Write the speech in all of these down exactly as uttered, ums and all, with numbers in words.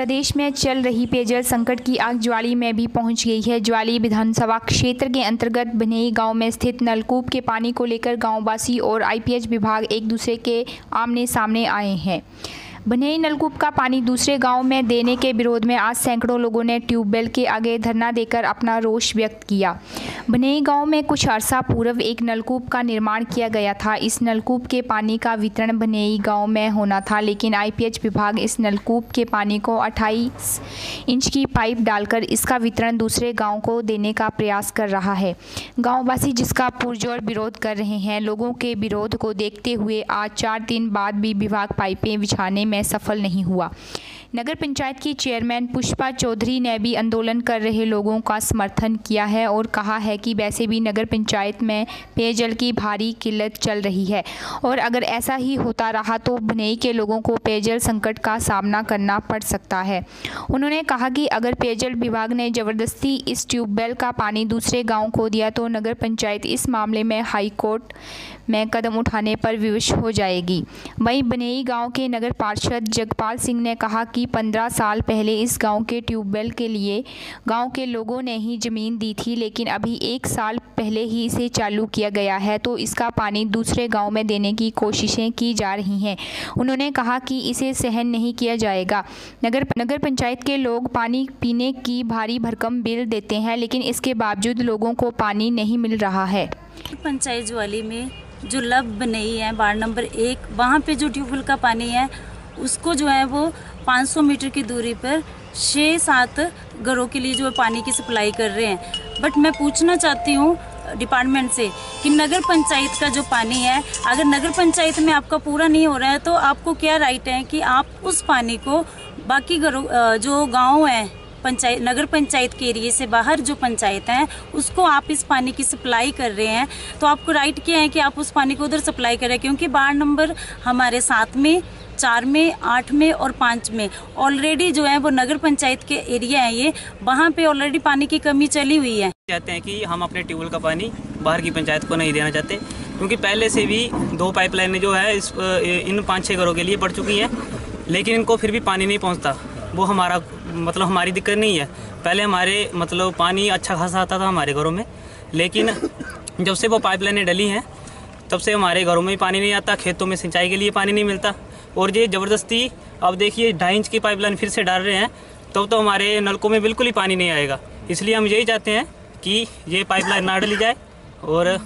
प्रदेश में चल रही पेयजल संकट की आग ज्वाली में भी पहुंच गई है। ज्वाली विधानसभा क्षेत्र के अंतर्गत बनेई गांव में स्थित नलकूप के पानी को लेकर गांववासी और आईपीएच विभाग एक दूसरे के आमने सामने आए हैं। बनेई नलकूप का पानी दूसरे गांव में देने के विरोध में आज सैकड़ों लोगों ने ट्यूबवेल के आगे धरना देकर अपना रोष व्यक्त किया। बनेई गांव में कुछ अरसा पूर्व एक नलकूप का निर्माण किया गया था। इस नलकूप के पानी का वितरण बनेई गांव में होना था, लेकिन आईपीएच विभाग इस नलकूप के पानी को अट्ठाईस इंच की पाइप डालकर इसका वितरण दूसरे गाँव को देने का प्रयास कर रहा है। गाँववासी जिसका पुरजोर विरोध कर रहे हैं। लोगों के विरोध को देखते हुए आज चार दिन बाद भी विभाग पाइपें बिछाने में में सफल नहीं हुआ। नगर पंचायत की चेयरमैन पुष्पा चौधरी ने भी आंदोलन कर रहे लोगों का समर्थन किया है और कहा है कि वैसे भी नगर पंचायत में पेयजल की भारी किल्लत चल रही है और अगर ऐसा ही होता रहा तो बनेई के लोगों को पेयजल संकट का सामना करना पड़ सकता है। उन्होंने कहा कि अगर पेयजल विभाग ने जबरदस्ती इस ट्यूबवेल का पानी दूसरे गाँव को दिया तो नगर पंचायत इस मामले में हाई कोर्ट में कदम उठाने पर विवश हो जाएगी। वहीं बनेई गांव के नगर पार्षद जगपाल सिंह ने कहा कि पंद्रह साल पहले इस गांव के ट्यूबवेल के लिए गांव के लोगों ने ही ज़मीन दी थी, लेकिन अभी एक साल पहले ही इसे चालू किया गया है तो इसका पानी दूसरे गांव में देने की कोशिशें की जा रही हैं। उन्होंने कहा कि इसे सहन नहीं किया जाएगा। नगर नगर पंचायत के लोग पानी पीने की भारी भरकम बिल देते हैं, लेकिन इसके बावजूद लोगों को पानी नहीं मिल रहा है। पंचायत ज्वाली में जो लब बनेई है वार्ड नंबर एक, वहाँ पे जो ट्यूबवेल का पानी है उसको जो है वो पाँच सौ मीटर की दूरी पर छः सात घरों के लिए जो है पानी की सप्लाई कर रहे हैं। बट मैं पूछना चाहती हूँ डिपार्टमेंट से कि नगर पंचायत का जो पानी है, अगर नगर पंचायत में आपका पूरा नहीं हो रहा है तो आपको क्या राइट है कि आप उस पानी को बाकी घरों जो गाँव हैं पंचायत नगर पंचायत के एरिए से बाहर जो पंचायत है उसको आप इस पानी की सप्लाई कर रहे हैं, तो आपको राइट क्या है कि आप उस पानी को उधर सप्लाई करें। क्योंकि वार्ड नंबर हमारे सात में, चार में, आठ में और पाँच में ऑलरेडी जो है वो नगर पंचायत के एरिया है, ये वहाँ पे ऑलरेडी पानी की कमी चली हुई है। चाहते हैं कि हम अपने ट्यूबवेल का पानी बाहर की पंचायत को नहीं देना चाहते, क्योंकि पहले से भी दो पाइपलाइनें जो है इस इन पाँच छः घरों के लिए पड़ चुकी हैं, लेकिन इनको फिर भी पानी नहीं पहुँचता। वो हमारा मतलब हमारी दिक्कत नहीं है। पहले हमारे मतलब पानी अच्छा खासा आता था हमारे घरों में, लेकिन जब से वो पाइपलाइनें डली हैं तब से हमारे घरों में भी पानी नहीं आता, खेतों में सिंचाई के लिए पानी नहीं मिलता। और ये ज़बरदस्ती अब देखिए ढाई इंच की पाइपलाइन फिर से डाल रहे हैं, तब तो, तो हमारे नलकों में बिल्कुल ही पानी नहीं आएगा। इसलिए हम यही चाहते हैं कि ये पाइपलाइन ना डली जाए। और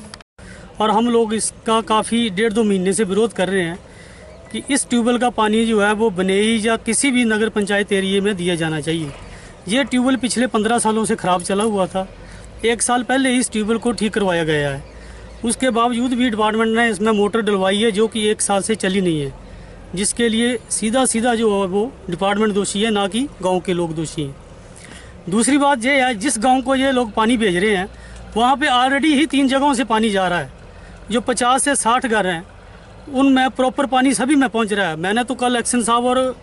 और हम लोग इसका काफ़ी डेढ़ दो महीने से विरोध कर रहे हैं कि इस ट्यूबवेल का पानी जो है वो बनेई या किसी भी नगर पंचायत एरिए में दिया जाना चाहिए। ये ट्यूबवेल पिछले पंद्रह सालों से ख़राब चला हुआ था। एक साल पहले इस ट्यूबवेल को ठीक करवाया गया है, उसके बावजूद भी डिपार्टमेंट ने इसमें मोटर डलवाई है जो कि एक साल से चली नहीं है, जिसके लिए सीधा सीधा जो है वो डिपार्टमेंट दोषी है, ना कि गाँव के लोग दोषी हैं। दूसरी बात यह है, जिस गाँव को ये लोग पानी भेज रहे हैं वहाँ पर ऑलरेडी ही तीन जगहों से पानी जा रहा है। जो पचास से साठ घर हैं उनमें प्रॉपर पानी सभी में पहुंच रहा है। मैंने तो कल एक्शन साहब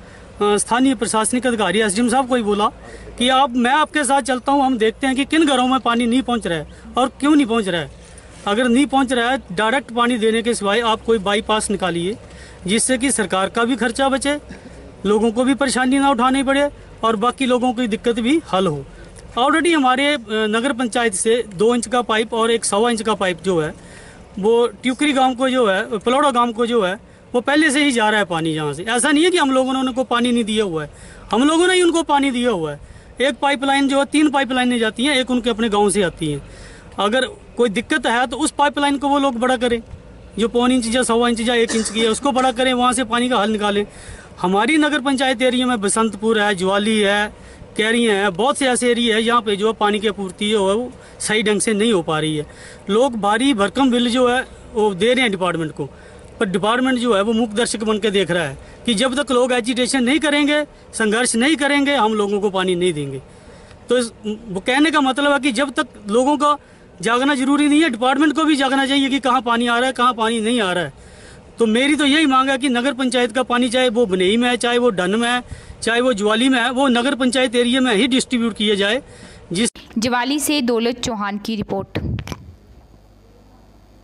और स्थानीय प्रशासनिक अधिकारी एसडीएम साहब को ही बोला कि आप मैं आपके साथ चलता हूं, हम देखते हैं कि किन घरों में पानी नहीं पहुंच रहा है और क्यों नहीं पहुंच रहा है। अगर नहीं पहुंच रहा है, डायरेक्ट पानी देने के सिवाय आप कोई बाईपास निकालिए, जिससे कि सरकार का भी खर्चा बचे, लोगों को भी परेशानी ना उठानी पड़े और बाकी लोगों की दिक्कत भी हल हो। ऑलरेडी हमारे नगर पंचायत से दो इंच का पाइप और एक सवा इंच का पाइप जो है वो ट्यूकरी गांव को जो है, पलौड़ा गांव को जो है वो पहले से ही जा रहा है पानी जहाँ से। ऐसा नहीं है कि हम लोगों ने उनको पानी नहीं दिया हुआ है, हम लोगों ने ही उनको पानी दिया हुआ है। एक पाइपलाइन जो है, तीन पाइपलाइनें जाती हैं, एक उनके अपने गांव से आती हैं। अगर कोई दिक्कत है तो उस पाइपलाइन को वो लोग बड़ा करें, जो पौन इंच या सवा इंच या एक इंच की है उसको बड़ा करें, वहाँ से पानी का हल निकालें। हमारी नगर पंचायत एरिया में बसंतपुर है, ज्वाली है, कैरियाँ हैं, बहुत से ऐसे एरिया है जहाँ पे जो पानी की आपूर्ति जो है वो सही ढंग से नहीं हो पा रही है। लोग भारी भरकम बिल जो है वो दे रहे हैं डिपार्टमेंट को, पर डिपार्टमेंट जो है वो मूक दर्शक बन के देख रहा है कि जब तक लोग एजिटेशन नहीं करेंगे, संघर्ष नहीं करेंगे, हम लोगों को पानी नहीं देंगे। तो इस, वो कहने का मतलब है कि जब तक लोगों का जागना जरूरी नहीं है, डिपार्टमेंट को भी जागना चाहिए कि कहाँ पानी आ रहा है, कहाँ पानी नहीं आ रहा है। तो मेरी तो यही मांग है कि नगर पंचायत का पानी, चाहे वो बनेई में है, चाहे वो डन में है, चाहे वो ज्वाली में है, वो नगर पंचायत एरिया में ही डिस्ट्रीब्यूट किया जाए। जिस ज्वाली से दौलत चौहान की रिपोर्ट।